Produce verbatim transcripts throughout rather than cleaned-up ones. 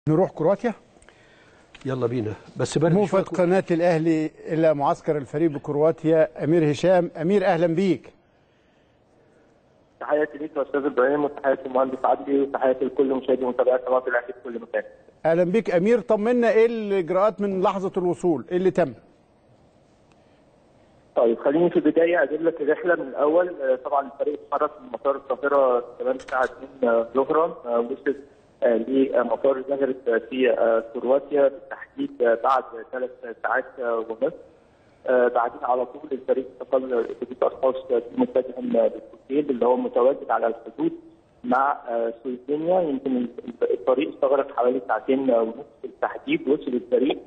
نروح كرواتيا. يلا بينا. بس برد موفد قناة الأهلي إلى معسكر الفريق بكرواتيا أمير هشام. أمير أهلا بيك. تحياتي ليك يا استاذ ابراهيم، وتحياتي المهندس عدلي، وتحياتي لكل مشاهدي ومتابعي قناه الاهلي في كل مكان. أهلا بيك أمير، طمنا إيه الإجراءات من لحظة الوصول؟ إيه اللي تم؟ طيب خليني في البدايه اجيب لك الرحله من الاول. طبعا الفريق اتحرك من مطار القاهره تمام الساعه اتنين ظهرا، وصل لمطار زغرت في كرواتيا بالتحديد بعد ثلاث ساعات ونصف. بعدين على طول الفريق استقل اتوبيس اشخاص متجه للأوتيل اللي هو متواجد على الحدود مع سلوفينيا. يمكن الطريق استغرق حوالي ساعتين ونصف بالتحديد. وصل الفريق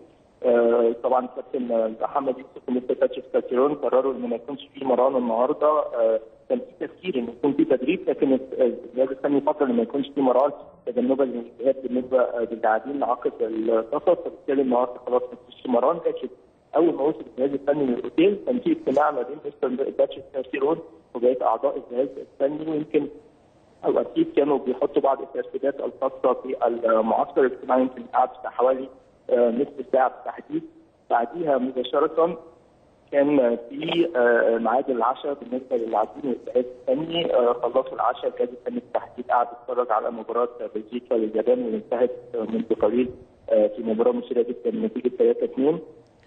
طبعا الكابتن محمد يوسف ومستر باتشيف كالتيرون قرروا ان ما يكونش في مران النهارده. كان في تفكير ان يكون في تدريب، لكن الجهاز الفني فضل ان ما يكونش في مران تجنبا للاجتهاد بالنسبه للاعبين عقب السفر، فبالتالي النهارده خلاص ما فيش مران. لكن اول ما وصل الجهاز الفني للاوتيل كان في اجتماع ما بين مستر باتشيف كالتيرون وبقيه اعضاء الجهاز الفني، ويمكن او اكيد كانوا بيحطوا بعض الترتيبات الخاصه في المعسكر. الاجتماع يمكن قعد حوالي نصف ساعه بالتحديد. بعديها مباشره كان في ميعاد العشاء بالنسبه للاعبين والجهاز الفني. خلصوا العشاء، الجهاز الفني بالتحديد قعد يتفرج على مباراه بلجيكا لليابان واللي انتهت منذ قليل في مباراه مثيره جدا بنتيجه ثلاثة اثنين.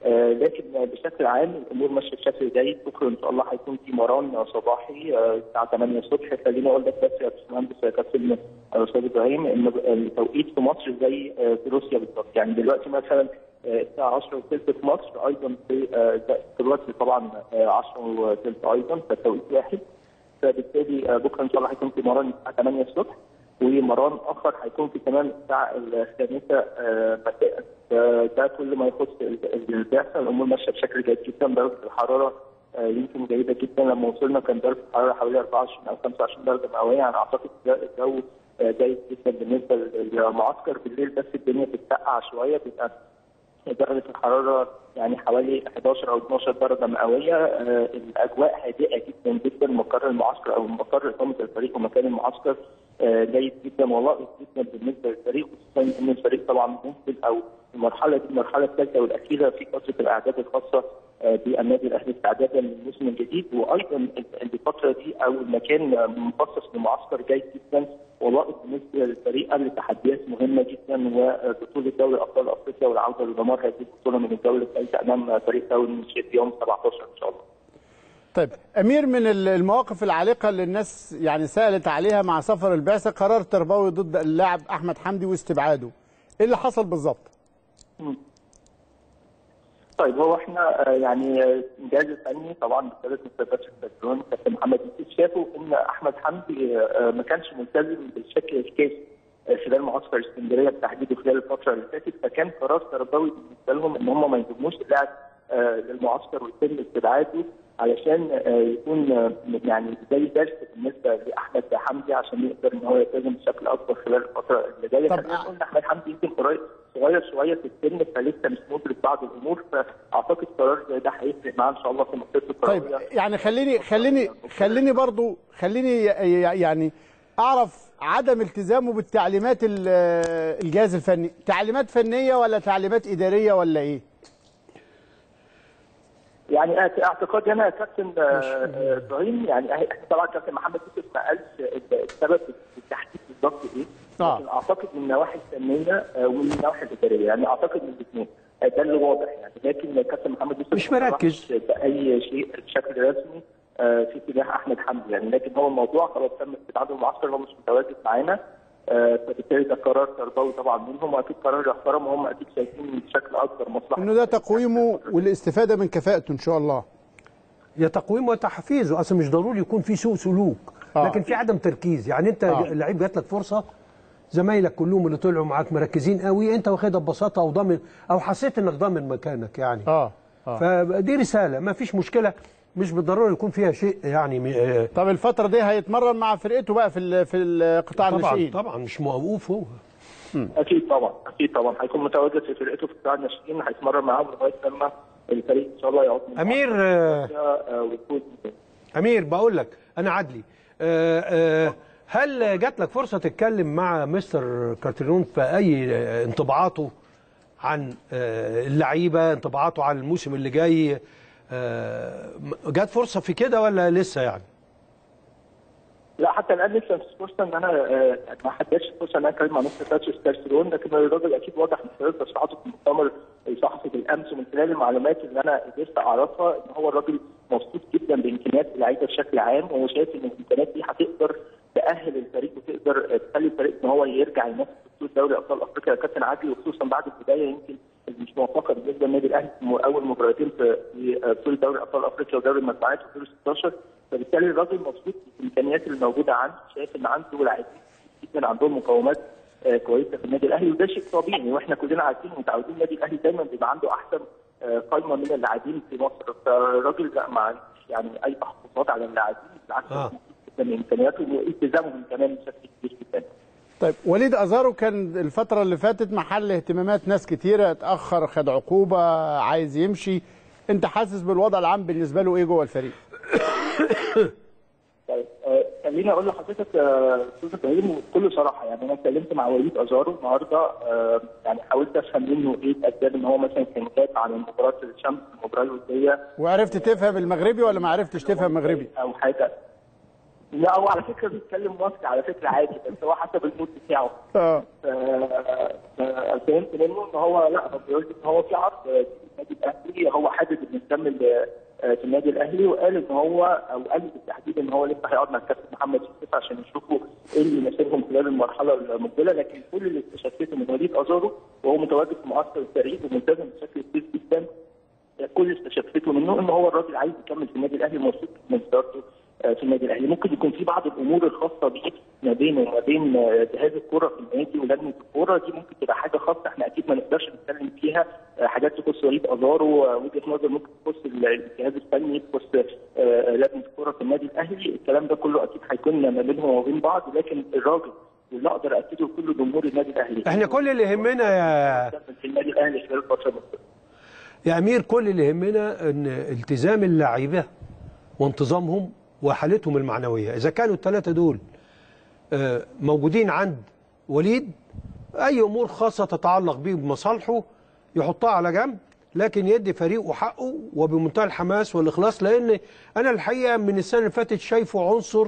لكن بشكل عام الامور ماشيه بشكل جيد. بكره ان شاء الله هيكون في مران صباحي الساعه ثمانية الصبح. خليني اقول لك بس يا باشمهندس يا كابتن استاذ ابراهيم ان التوقيت في مصر زي في روسيا بالظبط. يعني دلوقتي مثلا الساعه عشرة وثلث في مصر، ايضا في كرواتيا طبعا عشرة وثلث ايضا، فالتوقيت واحد. فبالتالي بكره ان شاء الله هيكون في مران الساعه ثمانية الصبح، ومران اخر هيكون في تمام الساعه الخامسه مساء. ده كل ما يخص اللي بيحصل. الامور ماشيه بشكل جيد جدا. درجه الحراره يمكن جيده جدا. لما وصلنا كان درجه الحراره حوالي أربعة وعشرين او خمسة وعشرين درجه مئويه. يعني اعتقد الجو جيد جدا بالنسبه للمعسكر. بالليل بس الدنيا بتسقع شويه، بيبقى درجه الحراره يعني حوالي احداشر او اتناشر درجه مئويه. الاجواء هادئه جدا جدا. مقر المعسكر او مقر اقامه الفريق ومكان المعسكر جيد جدا ولائق جدا بالنسبه للفريق، خصوصا ان الفريق طبعا ممكن او المرحله دي المرحله الثالثه والاخيره في فتره الاعداد الخاصه بالنادي الاهلي استعدادا للموسم الجديد. وايضا الفتره دي او المكان مخصص لمعسكر جيد جدا ولائق بالنسبه للفريق قبل تحديات مهمه جدا وبطوله دوري ابطال افريقيا والعوده لدمار هذه البطوله من الجوله الثالثه امام فريق دوري المنشئات يوم سبعتاشر ان شاء الله. طيب امير، من المواقف العالقه اللي الناس يعني سالت عليها مع سفر البعثه قرار تربوي ضد اللاعب احمد حمدي واستبعاده، ايه اللي حصل بالظبط؟ طيب هو احنا يعني الجهاز الفني طبعا بقياده مستر باتشيف كالتيرون كابتن محمد يوسف شافوا ان احمد حمدي ما كانش ملتزم بالشكل الكافي خلال معسكر اسكندريه بالتحديد وخلال الفتره اللي فاتت، فكان قرار تربوي بالنسبه لهم ان هم ما يضموش اللاعب للمعسكر ويتم استبعاده علشان يكون يعني زي درس بالنسبه لاحمد حمدي عشان يقدر ان هو يلتزم بشكل اكبر خلال الفتره اللي جايه. خلينا نقول ان احمد حمدي يمكن صغير شويه في السن، فلسه مش مدرك بعض الامور، فاعتقد قرار زي ده هيفرق معاه ان شاء الله في مسيرته الكرويه. طيب يعني خليني خليني خليني برضو خليني يعني اعرف عدم التزامه بالتعليمات الجهاز الفني، تعليمات فنيه ولا تعليمات اداريه ولا ايه؟ يعني اعتقادي انا يا كابتن ابراهيم، يعني طبعا كابتن محمد يوسف ما قالش السبب بالتحديد بالظبط ايه، لكن اعتقد من النواحي الفنيه ومن النواحي الاداريه، يعني اعتقد من الاثنين ده اللي واضح يعني. لكن كابتن محمد يوسف مش مركز باي شيء بشكل رسمي في اتجاه احمد حمدي يعني، لكن هو الموضوع خلاص تم استبعاده المعسكر، هو مش متواجد معانا. فبالتالي ده قرار تربوي طبعا منهم، واكيد قرار يحترم، وهم اكيد شايفين بشكل اكبر مصلحه انه ده تقويمه والاستفاده من كفاءته ان شاء الله. يا تقويم وتحفيزه، اصلا مش ضروري يكون في سوء سلوك، آه. لكن في عدم تركيز. يعني انت آه. اللعيب جات لك فرصه، زمايلك كلهم اللي طلعوا معاك مركزين قوي، انت واخدها ببساطه او ضامن او حسيت انك ضامن مكانك يعني. اه اه فدي رساله، ما فيش مشكله، مش بالضروره يكون فيها شيء يعني. آه. طب الفتره دي هيتمرن مع فرقته بقى في في القطاع الناشئين؟ طبعا طبعا مش موقوف هو. اكيد طبعا اكيد طبعا هيكون متواجد في فرقته في قطاع الناشئين، هيتمرن معاهم لغايه لما الفريق ان شاء الله يعود. امير آه امير بقول لك انا عدلي، آه آه هل جات لك فرصه تتكلم مع مستر كارتيرون في اي انطباعاته عن اللعيبه، انطباعاته عن الموسم اللي جاي؟ جات فرصه في كده ولا لسه يعني؟ لا حتى الان لسه مفيش فرصه ان انا ما حددش فرصه ان انا اتكلم مع مستر كارتيرون، لكن الراجل اكيد واضح من خلال تصريحاته في المؤتمر الصحفي بالامس ومن خلال المعلومات اللي انا قدرت اعرفها ان هو الراجل مبسوط جدا بامكانيات اللعيبه بشكل عام، وهو شايف ان الامكانيات دي هتقدر تاهل الفريق وتقدر تخلي الفريق ان هو يرجع ينافس في بطوله دوري ابطال افريقيا. كابتن عادل وخصوصا بعد البدايه يمكن مش موفقه بالنسبه للنادي الاهلي في اول مباراتين في بطوله دوري ابطال افريقيا ودوري المجموعات في دور ستاشر، فبالتالي الراجل مبسوط بالامكانيات اللي موجوده عنده، شايف ان عنده لاعبين جدا عندهم مقومات كويسه في النادي الاهلي، وده شيء طبيعي واحنا كلنا عارفين ومتعودين النادي الاهلي دايما بيبقى عنده احسن قائمه من اللاعبين في مصر، فالراجل لا ما عندوش يعني اي تحفظات على اللاعبين، بالعكس آه. جدا من امكانياته والتزامهم كمان بشكل كبير جدا. طيب وليد ازارو كان الفتره اللي فاتت محل اهتمامات ناس كتيره، اتاخر، خد عقوبه، عايز يمشي، انت حاسس بالوضع العام بالنسبه له ايه جوه الفريق؟ طيب آه خليني اقول لحضرتك استاذ ابراهيم بكل صراحه، يعني انا اتكلمت مع وليد ازارو النهارده، آه يعني حاولت افهم منه ايه الاسباب ان هو مثلا كان غاب عن مباراه الشمس المباراه الوديه. وعرفت تفهم المغربي ولا ما عرفتش تفهم مغربي؟ او حاجه. لا هو على فكره بيتكلم مصري على فكره عادي، بس هو حسب المود بتاعه. اه فهمت منه ان هو لا هو بيقول ان هو في عرض في النادي الاهلي، هو حابب انه يكمل في النادي الاهلي، وقال ان هو او قال بالتحديد ان هو لسه هيقعد مع الكابتن محمد يوسف عشان يشوفوا ايه اللي يناسبهم خلال المرحله المقبله، لكن كل اللي استشفيته من وليد ازارو وهو متواجد في معسكر الفريق وملتزم بشكل كبير جدا، كل اللي استشفيته منه ان هو الراجل عايز يكمل في النادي الاهلي ومبسوط من ادارته في النادي الاهلي. ممكن يكون في بعض الامور الخاصه بيه ما بينه وما بين جهاز الكوره في النادي ولجنه الكوره، دي ممكن تبقى حاجه خاصه احنا اكيد ما نقدرش نتكلم فيها، حاجات تخص وليد ازارو، وجهه نظر ممكن تخص الجهاز الفني، تخص لجنه الكوره في النادي الاهلي، الكلام ده كله اكيد هيكون ما بينهم وما بين بعض، لكن الراجل واللي اقدر اكده لكل جمهور النادي الاهلي احنا كل اللي يهمنا يا في النادي الاهلي خلال الفتره المقبله يا امير، كل اللي يهمنا ان التزام اللاعيبه وانتظامهم وحالتهم المعنويه، اذا كانوا الثلاثه دول موجودين عند وليد، اي امور خاصه تتعلق بيه بمصالحه يحطها على جنب، لكن يدي فريقه حقه وبمنتهى الحماس والاخلاص، لان انا الحقيقه من السنه اللي فاتت شايفه عنصر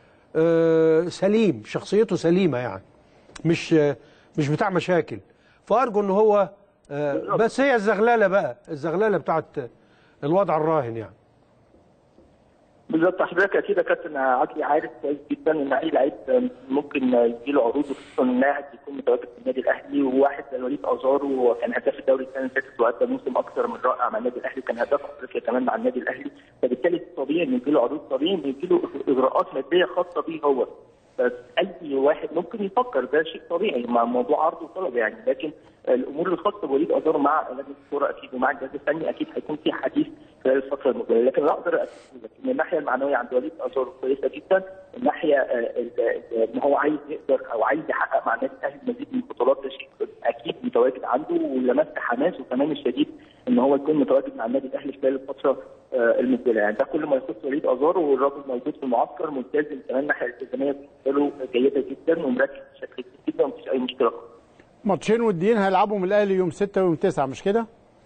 سليم، شخصيته سليمه يعني، مش مش بتاع مشاكل، فارجو ان هو بس هي الزغلله بقى، الزغلله بتاعت الوضع الراهن يعني. بالظبط، حضرتك اكيد يا كابتن عدلي عارف كويس جدا ان اي لعيب ممكن يجي له عروض، وخصوصا ان لاعب يكون متواجد في النادي الاهلي، وواحد زي وليد ازارو كان هداف الدوري السنه اللي فاتت وادى موسم اكثر من رائع مع النادي الاهلي، كان هداف افريقيا كمان مع النادي الاهلي، فبالتالي طبيعي ان يجي له عروض، طبيعي ان يجي له اجراءات ماديه خاصه بيه هو، بس اي واحد ممكن يفكر، ده شيء طبيعي مع موضوع عرض وطلب يعني، لكن الامور الخاصه بوليد ازارو مع لجنه الكوره اكيد ومع الجهاز الفني اكيد هيكون في حديث خلال الفتره المقبله، لكن لا اقدر اكد لك ان الناحيه المعنويه عند وليد ازارو كويسه جدا، الناحيه ان هو عايز يقدر او عايز يحقق مع النادي الاهلي مزيد من البطولات، ده شيء اكيد متواجد عنده، ولمست حماسه كمان الشديد ان هو يكون متواجد مع النادي الاهلي خلال الفتره المقبله، يعني ده كل ما يخص وليد ازارو، والراجل موجود في المعسكر ملتزم كمان، الناحيه الالتزاميه بالنسبه له جيده جدا ومركز بشكل كبير جدا ومفيش اي مشكله. ماتشين وديين هيلعبهم الاهلي يوم ستة ويوم تسعة مش كده؟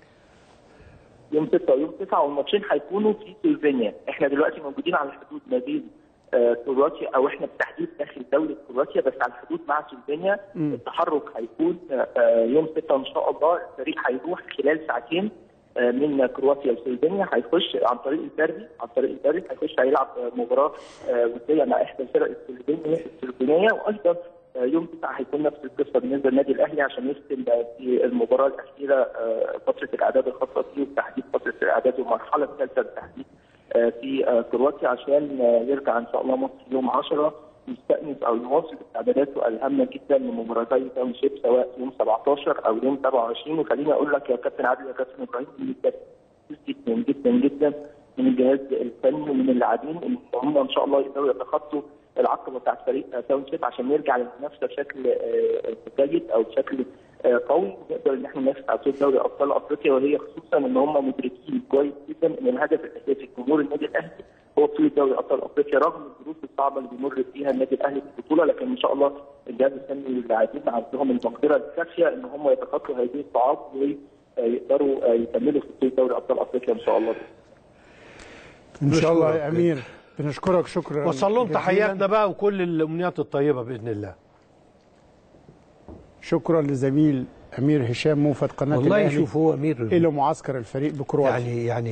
يوم ستة ويوم تسعة، والماتشين هيكونوا في سلوفينيا، احنا دلوقتي موجودين على الحدود ما بين كرواتيا، او احنا بالتحديد داخل دوله كرواتيا بس على الحدود مع سلوفينيا، التحرك هيكون يوم ستة ان شاء الله، الفريق هيروح خلال ساعتين من كرواتيا لسلوفينيا، هيخش عن طريق الدربي، عن طريق الدربي هيخش هيلعب مباراه وديه مع احدى الفرق السلوفينيه، وايضا يوم تسعة هيكون نفس القصه بالنسبه للنادي الاهلي عشان يختم في المباراه الاخيره فتره الاعداد الخاصه فيه، وتحديد فتره الاعداد والمرحله الثالثه بالتحديد في كرواتيا، عشان يرجع ان شاء الله مصر يوم عشرة يستأنف او يواصل استعداداته الهامه جدا لمباراتي تاون شيب سواء يوم سبعتاشر او يوم سبعة وعشرين، وخليني اقول لك يا كابتن عادل يا كابتن ابراهيم جدا جدا جدا من الجهاز الفني ومن اللاعبين ان هم ان شاء الله يقدروا يتخطوا العقبه بتاعت فريق تاون شيب عشان نرجع للمنافسه بشكل جيد او بشكل قوي، نقدر ان احنا ننافس على بطوله دوري ابطال افريقيا، وهي خصوصا ان هم مدركين كويس جدا ان الهدف الاساسي لجمهور النادي الاهلي هو بطوله دوري ابطال افريقيا رغم الظروف الصعبه اللي بيمر فيها النادي الاهلي في البطوله، لكن ان شاء الله الجهاز الفني واللاعبين عندهم المقدره الكافيه ان هم يتخطوا هذه الصعاب ويقدروا يكملوا في بطوله دوري ابطال افريقيا ان شاء الله. ان شاء الله يا امير، بنشكرك شكرا. وصل لهم تحياتنا بقى وكل الامنيات الطيبه باذن الله. شكرا لزميل امير هشام موفد قناه والله الاهلي. شوف هو امير الى معسكر الفريق بكرواتيا يعني يعني